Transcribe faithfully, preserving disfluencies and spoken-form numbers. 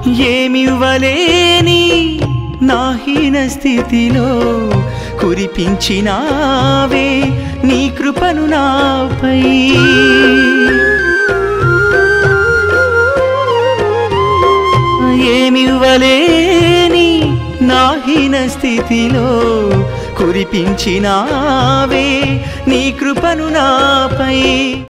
ఏమివ్వలేని నా హీన స్థితిలో కురిపించినావే నీ కృపను నాపై ఏమివ్వలేని నా హీన స్థితిలో కురిపించినావే నీ కృపను నాపై